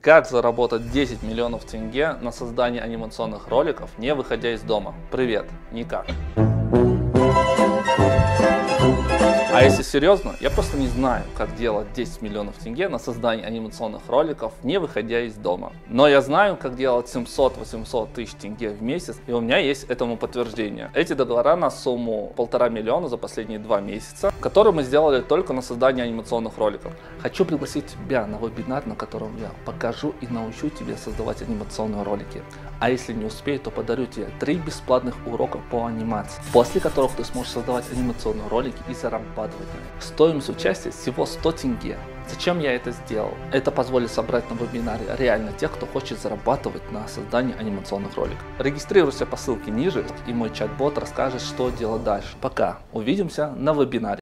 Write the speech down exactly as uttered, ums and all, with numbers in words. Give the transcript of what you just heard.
Как заработать десять миллионов тенге на создании анимационных роликов, не выходя из дома? Привет, никак. А если серьезно, я просто не знаю, как делать десять миллионов тенге на создание анимационных роликов, не выходя из дома. Но я знаю, как делать семьсот-восемьсот тысяч тенге в месяц, и у меня есть этому подтверждение. Эти договора на сумму полтора миллиона за последние два месяца, которые мы сделали только на создание анимационных роликов. Хочу пригласить тебя на вебинар, на котором я покажу и научу тебя создавать анимационные ролики. А если не успею, то подарю тебе три бесплатных урока по анимации, после которых ты сможешь создавать анимационные ролики и зарабатывать на них. Стоимость участия всего сто тенге. Зачем я это сделал? Это позволит собрать на вебинаре реально тех, кто хочет зарабатывать на создании анимационных роликов. Регистрируйся по ссылке ниже, и мой чат-бот расскажет, что делать дальше. Пока. Увидимся на вебинаре.